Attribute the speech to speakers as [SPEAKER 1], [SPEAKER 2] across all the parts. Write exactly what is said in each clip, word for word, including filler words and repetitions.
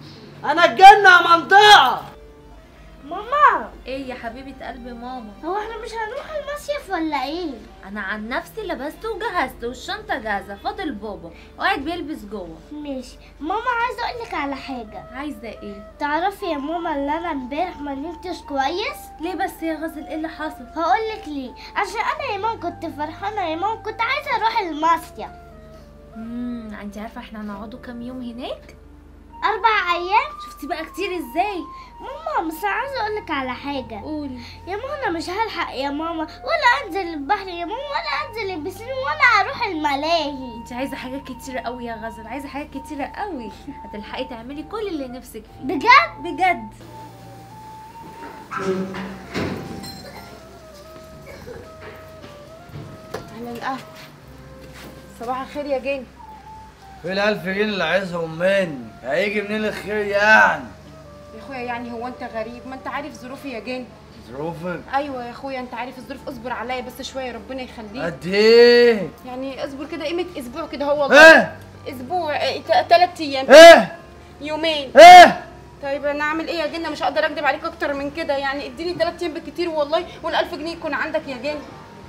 [SPEAKER 1] انا اتجنن يا منطقه.
[SPEAKER 2] ماما
[SPEAKER 3] ايه يا حبيبه قلب ماما؟
[SPEAKER 2] هو احنا مش هنروح المصيف ولا ايه؟
[SPEAKER 3] انا عن نفسي لبست وجهزت والشنطه جاهزه، فاضل بابا قاعد بيلبس جوه.
[SPEAKER 2] ماشي. ماما عايزه اقول لك على حاجه.
[SPEAKER 3] عايزه ايه؟
[SPEAKER 2] تعرفي يا ماما ان انا امبارح ما نمتش كويس؟
[SPEAKER 3] ليه بس يا غزل؟ ايه اللي حصل؟
[SPEAKER 2] هقول لك ليه. عشان انا يا ماما كنت فرحانه يا ماما، كنت عايزه اروح المصيف.
[SPEAKER 3] امم انت عارفه احنا هنقعدوا كام يوم هناك؟
[SPEAKER 2] اربع ايام.
[SPEAKER 3] شفتي بقى كتير ازاي؟
[SPEAKER 2] ماما بس عايزه اقول لك على حاجه.
[SPEAKER 3] قولي.
[SPEAKER 2] يا ماما انا مش هلحق يا ماما، ولا انزل البحر يا ماما، ولا انزل البسين، ولا اروح الملاهي.
[SPEAKER 3] انت عايزه حاجات كتيره قوي يا غزل، عايزه حاجات كتيره قوي. هتلحقي تعملي كل اللي نفسك فيه.
[SPEAKER 2] بجد
[SPEAKER 3] بجد.
[SPEAKER 4] اهلا القهوه. صباح الخير يا جن.
[SPEAKER 1] في الألف جنيه اللي عايزهم مني، هيجي منين الخير يعني؟
[SPEAKER 4] يا اخويا يعني هو انت غريب؟ ما انت عارف ظروفي يا جن.
[SPEAKER 1] ظروفك؟
[SPEAKER 4] ايوه يا اخويا انت عارف الظروف، اصبر عليا بس شويه ربنا يخليك.
[SPEAKER 1] قد ايه؟
[SPEAKER 4] يعني اصبر كده قيمه اسبوع كده هو والله.
[SPEAKER 1] ايه؟
[SPEAKER 4] اسبوع ثلاث ايام.
[SPEAKER 1] ايه؟
[SPEAKER 4] يومين.
[SPEAKER 1] ايه؟
[SPEAKER 4] طيب انا اعمل ايه يا جن؟ مش هقدر اكدب عليك اكتر من كده، يعني اديني ثلاث ايام بالكتير والله، والألف جنيه يكون عندك يا جن.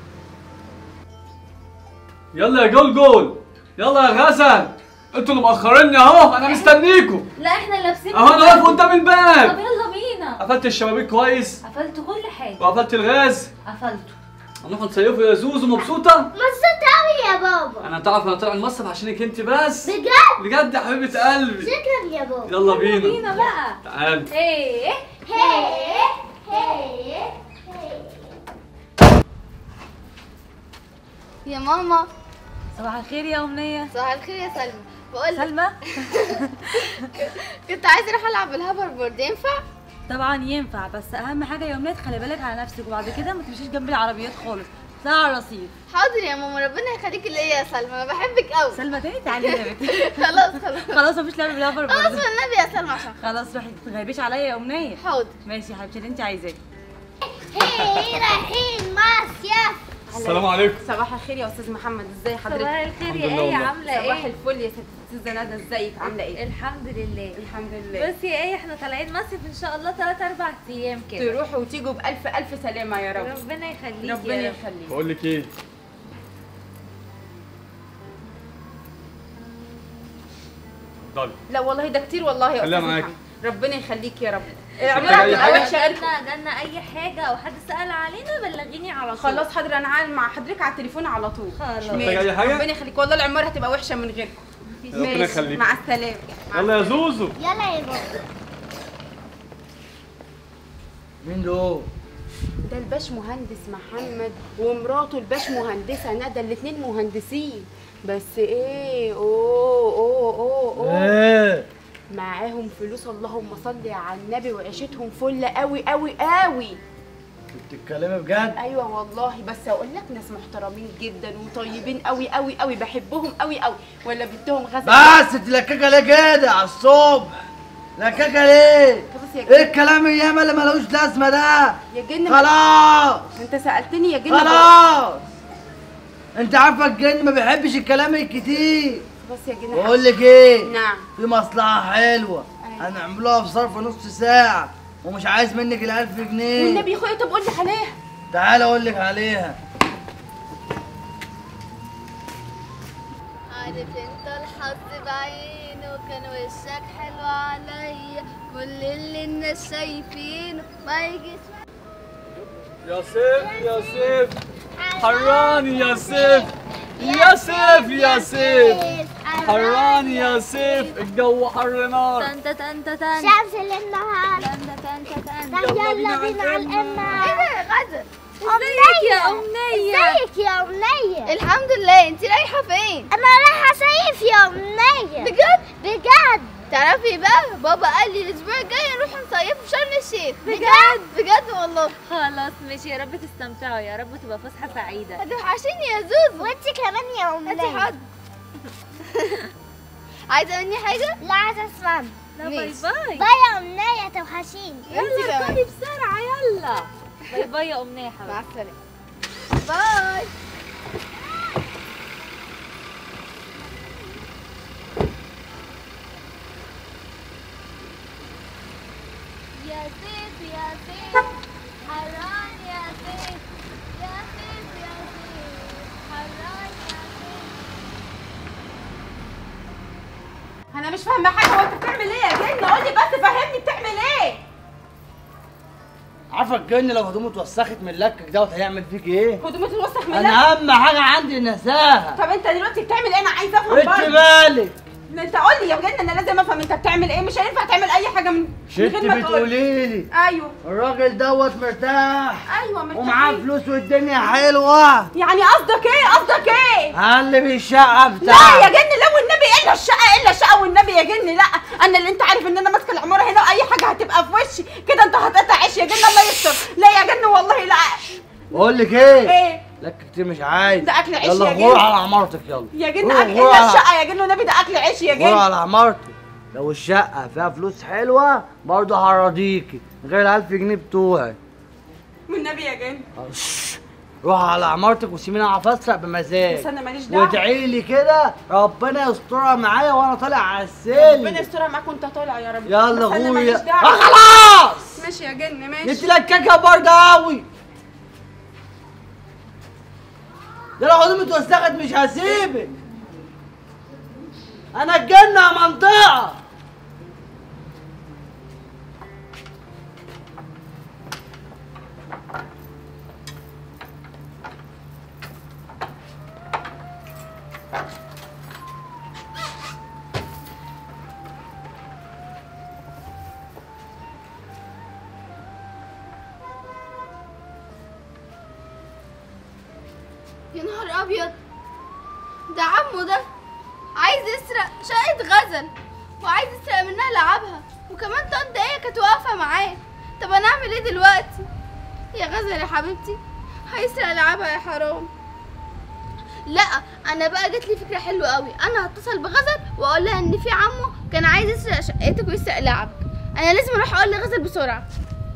[SPEAKER 5] يلا يا جول جول، يلا يا غزل، انتوا اللي مأخريني اهو، انا مستنيكوا.
[SPEAKER 3] لا احنا لابسين
[SPEAKER 5] اهو انا واقف قدام الباب.
[SPEAKER 3] طب يلا بينا.
[SPEAKER 5] قفلت الشبابيك كويس؟
[SPEAKER 3] قفلت كل حاجه.
[SPEAKER 5] وقفلت الغاز؟
[SPEAKER 3] قفلته.
[SPEAKER 5] هنروح نصيفوا يا زوزو؟ مبسوطة؟
[SPEAKER 2] مبسوطه قوي يا بابا.
[SPEAKER 5] انا تعرف انا طالع المصيف عشانك انت بس.
[SPEAKER 2] بجد؟
[SPEAKER 5] بجد يا حبيبة قلبي.
[SPEAKER 2] شكرا يا بابا.
[SPEAKER 5] يلا بينا.
[SPEAKER 3] يلا بينا بقى.
[SPEAKER 5] تعال.
[SPEAKER 3] ايه
[SPEAKER 2] هي هي
[SPEAKER 6] يا ماما.
[SPEAKER 3] صباح الخير يا أمنية.
[SPEAKER 6] صباح الخير يا سلمى. بقول
[SPEAKER 3] سلمى.
[SPEAKER 6] كنت عايزه اروح العب بالهوفر بورد، ينفع؟
[SPEAKER 7] طبعا ينفع، بس اهم حاجه يا أمنية تخلي بالك على نفسك، وبعد كده ما تمشيش جنب العربيات خالص، اطلعي على الرصيف.
[SPEAKER 6] حاضر يا ماما، ربنا يخليكي ليا يا سلمى، انا بحبك قوي.
[SPEAKER 7] سلمى تاني؟ تعالي يا بنتي.
[SPEAKER 6] خلاص خلاص
[SPEAKER 7] خلاص مفيش لعب بالهوفر
[SPEAKER 6] خلاص
[SPEAKER 7] بورد.
[SPEAKER 6] والنبي يا سلمى عشان
[SPEAKER 7] خلاص روحي ما تغيبيش عليا يا أمنية.
[SPEAKER 6] حاضر.
[SPEAKER 7] ماشي يا حبيبتي اللي انت عايزاه.
[SPEAKER 2] هي رايحين مصيف.
[SPEAKER 5] السلام عليكم.
[SPEAKER 4] صباح الخير يا استاذ محمد، ازاي حضرتك؟
[SPEAKER 3] صباح الخير
[SPEAKER 5] الحمد
[SPEAKER 3] يا
[SPEAKER 5] لله
[SPEAKER 3] ايه؟
[SPEAKER 5] والله.
[SPEAKER 3] عامله ايه؟
[SPEAKER 4] صباح الفل يا ست استاذه ندى، ازيك عامله ايه؟
[SPEAKER 3] الحمد لله.
[SPEAKER 4] الحمد لله.
[SPEAKER 3] بصي يا ايه، احنا طالعين مصيف ان شاء الله ثلاث اربع ايام كده.
[SPEAKER 4] تروحوا وتيجوا بألف ألف سلامة يا رب.
[SPEAKER 3] ربنا يخليكي
[SPEAKER 4] ربنا
[SPEAKER 3] يا رب.
[SPEAKER 4] يخليك.
[SPEAKER 5] بقول لك ايه؟ اتفضلي.
[SPEAKER 4] لا والله ده كتير والله يا
[SPEAKER 5] خليها
[SPEAKER 4] استاذ
[SPEAKER 5] معاكي.
[SPEAKER 4] محمد، ربنا يخليك يا رب.
[SPEAKER 5] محتاجة أي حاجة؟
[SPEAKER 3] جالنا جالنا اي حاجه او حد سال علينا بلغيني على طول.
[SPEAKER 4] خلاص حاضر، انا عامل مع حضرتك على التليفون على طول.
[SPEAKER 3] خلاص.
[SPEAKER 5] محتاجة أي حاجة؟
[SPEAKER 4] ربنا يخليك، والله العمارة هتبقى وحشة من غيركم.
[SPEAKER 5] ربنا
[SPEAKER 4] ماشي،
[SPEAKER 5] يخليك.
[SPEAKER 4] مع السلامة. مع
[SPEAKER 5] يلا يا زوزو.
[SPEAKER 2] يلا يا بابا.
[SPEAKER 1] مين دول؟
[SPEAKER 4] ده الباش مهندس محمد ومراته الباش مهندسة ندى، الاتنين مهندسين، بس ايه اوه اوه اوه اوه
[SPEAKER 1] ايه؟
[SPEAKER 4] معاهم فلوس اللهم صل على النبي، وعيشتهم فل قوي قوي قوي.
[SPEAKER 1] بتتكلمي بجد؟
[SPEAKER 4] ايوه والله، بس اقول لك ناس محترمين جدا وطيبين قوي قوي قوي، بحبهم قوي قوي. ولا بنتهم غزل.
[SPEAKER 1] بس تلككه ليه كده على الصبح؟ لككه ليه؟
[SPEAKER 4] خلاص يا
[SPEAKER 1] ايه
[SPEAKER 4] جن.
[SPEAKER 1] الكلام الياما اللي ملوش لازمه ده؟
[SPEAKER 4] يا جن
[SPEAKER 1] خلاص
[SPEAKER 4] انت سألتني يا جن.
[SPEAKER 1] خلاص. انت عارفه الجن ما بيحبش الكلام الكتير.
[SPEAKER 4] خلاص يا جن.
[SPEAKER 1] بقول لك ايه؟
[SPEAKER 4] نعم.
[SPEAKER 1] في مصلحه حلوه
[SPEAKER 4] أيوة.
[SPEAKER 1] هنعملوها في ظرف نص ساعه، ومش عايز منك الألف جنيه.
[SPEAKER 4] والنبي يا اخويا طب قول لي عليها.
[SPEAKER 1] تعالى اقول لك عليها.
[SPEAKER 6] عارف انت الحظ بعينه، كان وشك حلو عليا، كل اللي الناس شايفينه ما يجيش.
[SPEAKER 5] يا سيف يا سيف، حراني يا سيف، يا سيف يا سيف، حراني يا سيف، الجو حر نار.
[SPEAKER 3] تن تن تن تن.
[SPEAKER 2] شمس النهار.
[SPEAKER 3] تن تن تن تن.
[SPEAKER 2] طب يلا بينا على القمة.
[SPEAKER 6] ايه ده يا غزل؟
[SPEAKER 3] ازيك يا أمنية؟
[SPEAKER 2] ازيك يا أمنية؟
[SPEAKER 6] الحمد لله. انت رايحه فين؟
[SPEAKER 2] أنا رايحة صيف يا أمنية.
[SPEAKER 6] بجد؟
[SPEAKER 2] بجد.
[SPEAKER 6] تعرفي بقى بابا قال لي الاسبوع الجاي نروح نصيف في شرم الشيخ.
[SPEAKER 2] بجد؟
[SPEAKER 6] بجد والله.
[SPEAKER 3] خلاص ماشي، يا رب تستمتعوا، يا رب تبقى فسحة سعيدة.
[SPEAKER 6] هتوحشيني يا زوزو.
[SPEAKER 2] وانت كمان يا
[SPEAKER 6] انت
[SPEAKER 2] أمنية.
[SPEAKER 6] حاضر. عايزه مني حاجه؟
[SPEAKER 2] لا عايزة أسمع.
[SPEAKER 3] لا باي
[SPEAKER 6] ماشي.
[SPEAKER 3] باي.
[SPEAKER 2] باي يا أمنية توحشيني.
[SPEAKER 6] انت
[SPEAKER 3] يلا
[SPEAKER 6] كمان.
[SPEAKER 3] اركبي بسرعة يلا. باي باي يا أمنية يا حبيبتي.
[SPEAKER 6] مع السلامه. باي. يا سيف يا سيف حران يا سيف يا سيف يا سيف حران يا سيف.
[SPEAKER 4] انا مش فاهمه حاجه، هو انت بتعمل ايه يا جن؟ قول لي بس فهمني بتعمل ايه؟
[SPEAKER 1] عارفه الجن لو هدومه اتوسخت من لكك دوت هيعمل فيك ايه؟
[SPEAKER 4] هدومي تتوسخ من
[SPEAKER 1] انا اهم حاجه عندي النزاهه.
[SPEAKER 4] طب انت دلوقتي بتعمل ايه؟ انا عايزه افهم
[SPEAKER 1] انت
[SPEAKER 4] برضه.
[SPEAKER 1] مالك؟
[SPEAKER 4] انت قول لي يا جن، انا لازم افهم انت بتعمل ايه. مش هينفع تعمل اي حاجه من
[SPEAKER 1] مش
[SPEAKER 4] من
[SPEAKER 1] انت
[SPEAKER 4] غير ما تقول.
[SPEAKER 1] بتقولي لي
[SPEAKER 4] ايوه
[SPEAKER 1] الراجل دوت مرتاح
[SPEAKER 4] ايوه مرتاح
[SPEAKER 1] ومعاه فلوس والدنيا حلوه.
[SPEAKER 4] يعني قصدك ايه؟ قصدك ايه؟
[SPEAKER 1] هقلب الشقه
[SPEAKER 4] لا
[SPEAKER 1] بتاعك.
[SPEAKER 4] يا جن، لا والنبي الا الشقه الا الشقه والنبي يا جن. لا انا اللي انت عارف ان انا ماسكه العماره هنا واي حاجه هتبقى في وشي كده انت هتقطع عيش يا جن. الله يستر. لا يا جن والله لا.
[SPEAKER 1] بقول لك ايه؟
[SPEAKER 4] ايه؟
[SPEAKER 1] لك كتير مش عايز.
[SPEAKER 4] ده اكل عيش
[SPEAKER 1] يلا
[SPEAKER 4] يا جن.
[SPEAKER 1] غور على عمارتك يلا.
[SPEAKER 4] يا جن
[SPEAKER 1] غور-
[SPEAKER 4] اكل
[SPEAKER 1] غور
[SPEAKER 4] الا
[SPEAKER 1] على-
[SPEAKER 4] الشقه يا جن والنبي، ده اكل عيش يا
[SPEAKER 1] غور
[SPEAKER 4] جن.
[SPEAKER 1] على عمارتك. لو الشقه فيها فلوس حلوه برضه هرضيكي غير الألف جنيه بتوعي.
[SPEAKER 4] والنبي يا جن.
[SPEAKER 1] شش. روح على عمارتك وسيبيني اعرف اسرق بمزاج.
[SPEAKER 4] بس انا ماليش دعوه.
[SPEAKER 1] وادعي لي كده ربنا يسترها معايا وانا طالع على السلم.
[SPEAKER 4] ربنا يسترها معاك وانت طالع يا رب.
[SPEAKER 1] يلا
[SPEAKER 4] بس أنا
[SPEAKER 1] غوري.
[SPEAKER 4] ماليش
[SPEAKER 1] آه
[SPEAKER 4] دعوه.
[SPEAKER 1] خلاص.
[SPEAKER 4] ماشي يا جن
[SPEAKER 1] انت
[SPEAKER 4] ماشي.
[SPEAKER 1] لكاكه برضه قوي. ده لو هدومي اتوسخت مش هسيبك. انا الجنه منطقه.
[SPEAKER 6] يا نهار ابيض، ده عمو ده عايز يسرق شقة غزل وعايز يسرق منها لعبها، وكمان تلات دقايق كانت واقفة معاه. طب انا اعمل ايه دلوقتي؟ يا غزل يا حبيبتي هيسرق لعبها يا حرام. لا انا بقى جت لي فكرة حلوة قوي، انا هتصل بغزل واقول لها ان في عمو كان عايز يسرق شقتك ويسرق لعبك. انا لازم اروح اقول لغزل بسرعة.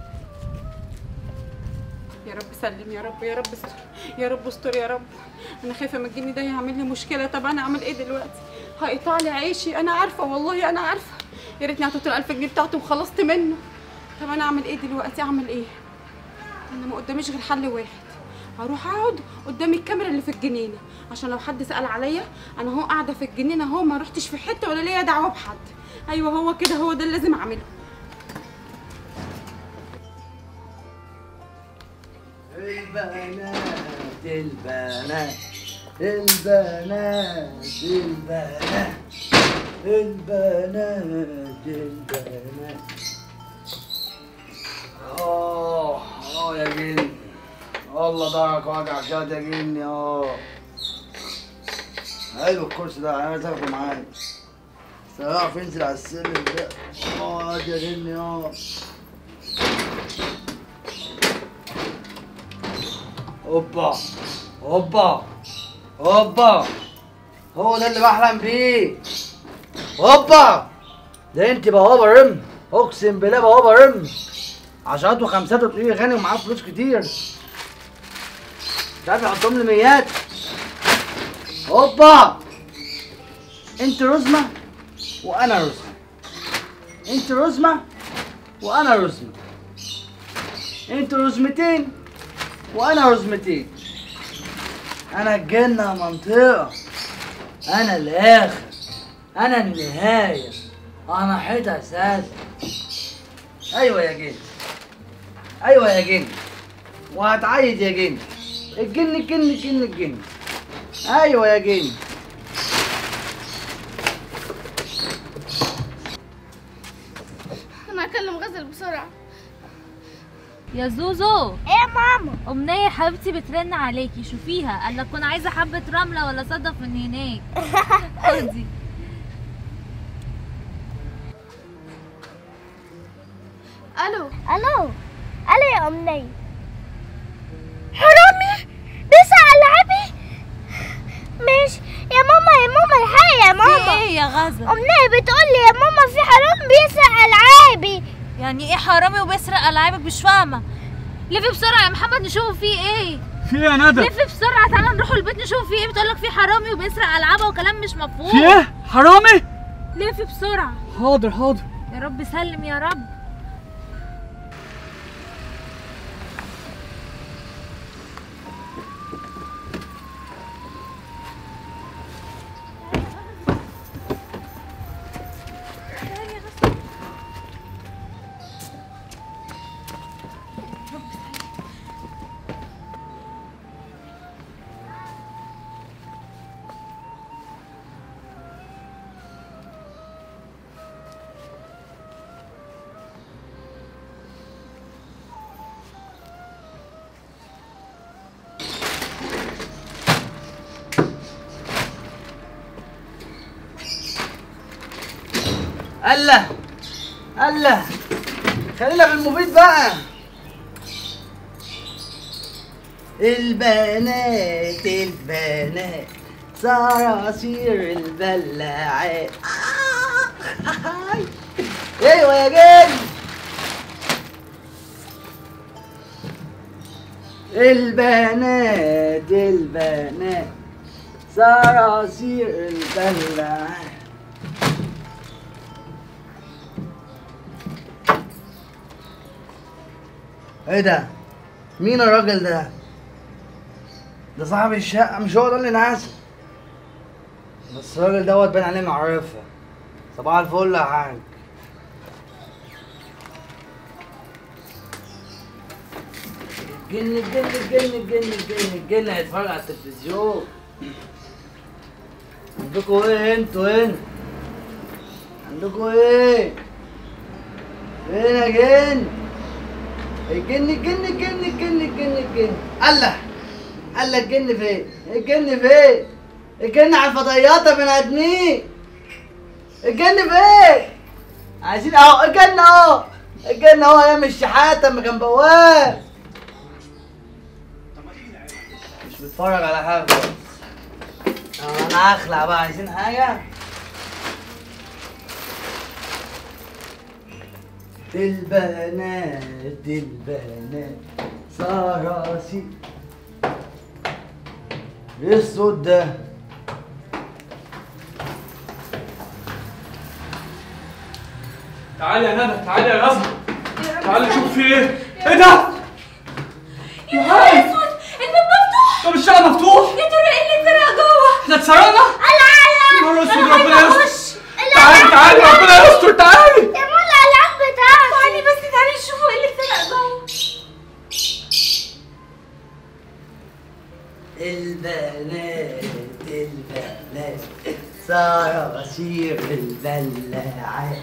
[SPEAKER 4] يا رب سلم يا رب، يا رب استر، يا رب استر يا رب. انا خايفه من الجن ده يعمل لي مشكله. طب انا اعمل ايه دلوقتي؟ هيقطع لي عيشي. انا عارفه والله انا عارفه. يا ريتني اعطيته الألف جنيه بتاعته وخلصت منه. طب انا اعمل ايه دلوقتي؟ اعمل ايه؟ انا ما قداميش غير حل واحد. هروح اقعد قدام الكاميرا اللي في الجنينه عشان لو حد سال عليا انا اهو قاعده في الجنينه اهو، ما رحتش في حته ولا ليا دعوه بحد. ايوه هو كده، هو ده اللي لازم اعمله.
[SPEAKER 1] البنات البنات البنات البنات البنات البنات. اه اه يا جن والله ضهرك واجع كده يا جني. اه حلو الكرسي ده، انا عايز اخده معايا بس هيعرف ينزل على السلم ده. اه يا جني. اه اوبا اوبا اوبا، هو ده اللي بحلم بيه. اوبا ده انت بوابه رم، اقسم بالله بوابه رم. عشرات وخمسات وتقولي غني ومعاه فلوس كتير، مش عارف يحطهم لي ميات. اوبا انت رزمه وانا رزمه، انت رزمه وانا رزمه، انت رزمتين وانا رزمتين. انا الجنة منطقة، انا الاخر، انا النهاية، انا حيط اساس. ايوه يا جن، ايوه يا جن، وهتعيد يا جن. الجن الجن الجن الجن. ايوه يا جن.
[SPEAKER 6] انا هكلم غزل بسرعة.
[SPEAKER 3] يا زوزو،
[SPEAKER 2] ايه يا ماما؟
[SPEAKER 3] أمنية حبيبتي بترن عليكي، شوفيها. قال لك كنت عايزة حبة رملة ولا صدف من هناك. خدي.
[SPEAKER 6] الو
[SPEAKER 2] الو الو يا امنيه. حرامي بيسرق العابي. ماشي يا ماما، يا ماما الحقيقة يا ماما.
[SPEAKER 3] ايه يا غزل؟
[SPEAKER 2] امنيه بتقول لي يا ماما في حرامي بيسرق العابي.
[SPEAKER 3] يعني ايه حرامي وبيسرق ألعابك؟ مش فاهمة. لفي بسرعة يا محمد نشوفه فيه ايه.
[SPEAKER 5] في ايه يا ندى؟
[SPEAKER 3] لفي بسرعة، تعالى نروحوا البيت نشوف فيه ايه. بتقولك في حرامي وبيسرق ألعابها وكلام مش مفهوم.
[SPEAKER 5] في ايه؟ حرامي؟
[SPEAKER 3] لفي بسرعة.
[SPEAKER 5] حاضر حاضر.
[SPEAKER 3] يا رب سلم يا رب.
[SPEAKER 1] الله الله خلينا في المفيد بقى. البنات البنات صراصير البلاعات. ايوه يا جن. البنات البنات صراصير البلاعات. ايه ده؟ مين الراجل ده؟ ده صاحب الشقة، مش هو ده اللي نعسه؟ بس الراجل دوت باين عليه معرفة. صباح الفل يا حاج. الجن الجن الجن الجن الجن الجن هيتفرج على التلفزيون. عندكوا ايه انتوا هنا؟ عندكوا ايه؟ فين يا جن؟ الجن الجن الجن الجن الجن الجن. الله الله الجن فين؟ الجن فين؟ الجن على الفضائيات يا بني ادمين. الجن فين؟ عايزين اهو الجن اهو. الجن اهو ايام الشحاتة اما كان بواب. مش بتفرج على حاجة. اه انا هخلع بقى. عايزين حاجة؟ البنات البنات صراصير. ايه الصوت ده؟
[SPEAKER 5] تعالي يا ندى، تعالي يا غزل، تعالي شوف في ايه؟ ايه ده؟
[SPEAKER 3] يا نهار اسود، الباب مفتوح.
[SPEAKER 5] طب الشقة مفتوح؟
[SPEAKER 3] يا ترى ايه اللي اتسرق جوه؟
[SPEAKER 5] احنا اتسرقنا؟
[SPEAKER 2] العالم.
[SPEAKER 5] يا نهار اسود، ربنا يستر. تعالي تعالي ربنا يستر، تعالي.
[SPEAKER 2] يا ماما الألعاب بتاعتي.
[SPEAKER 3] تعالي بس تعالي نشوفوا ايه اللي اتسرق جوه.
[SPEAKER 1] البنات البنات صراصير البلاعات.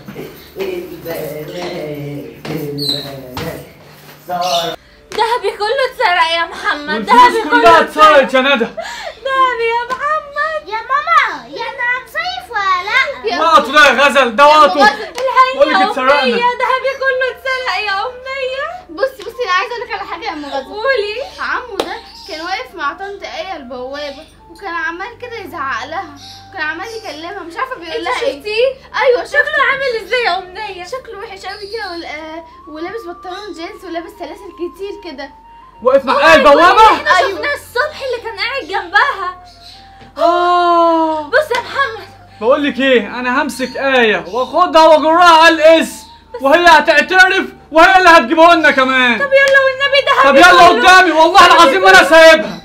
[SPEAKER 1] البنات البنات صراصير.
[SPEAKER 3] دهبي كله اتسرق يا محمد.
[SPEAKER 5] والفلوس
[SPEAKER 3] دهبي
[SPEAKER 5] كلها
[SPEAKER 3] كله
[SPEAKER 5] اتسرقت يا ندى.
[SPEAKER 3] دهبي يا محمد.
[SPEAKER 2] يا ماما يا انا هنصيف ولا لا؟
[SPEAKER 5] وقته ده يا غزل، ده وقته. بقول لك
[SPEAKER 3] الحقيقة
[SPEAKER 5] اتسرقنا.
[SPEAKER 3] أمنية، دهبي كله اتسرق يا أمنية.
[SPEAKER 6] بصي بصي انا عايزه اقول لك على حاجه يا ام غزل.
[SPEAKER 3] قولي.
[SPEAKER 6] عمو ده كان واقف مع طنط ايه البوابه، وكان عمال كده يزعق لها، وكان عمال يكلمها، مش عارفه بيقول لها ايه.
[SPEAKER 3] شفتيه؟
[SPEAKER 6] ايوه
[SPEAKER 3] شكله
[SPEAKER 6] شكله
[SPEAKER 3] عامل ازاي يا أمنية؟
[SPEAKER 6] شكله وحش قوي كده وال- آه، ولابس بنطلون جينز ولابس سلاسل كتير كده.
[SPEAKER 5] واقف مع ايه البوابة؟
[SPEAKER 3] احنا
[SPEAKER 6] أيوة.
[SPEAKER 3] شفناه الصبح اللي كان قاعد جنبها.
[SPEAKER 5] اه
[SPEAKER 3] بص يا محمد،
[SPEAKER 5] بقول لك ايه، انا همسك آية واخدها واجرها على الاسم، وهي هتعترف وهي اللي هتجيبه لنا كمان.
[SPEAKER 3] طب يلا والنبي دهبي
[SPEAKER 5] طب يلا
[SPEAKER 3] كله.
[SPEAKER 5] قدامي، والله العظيم ما انا سايبها.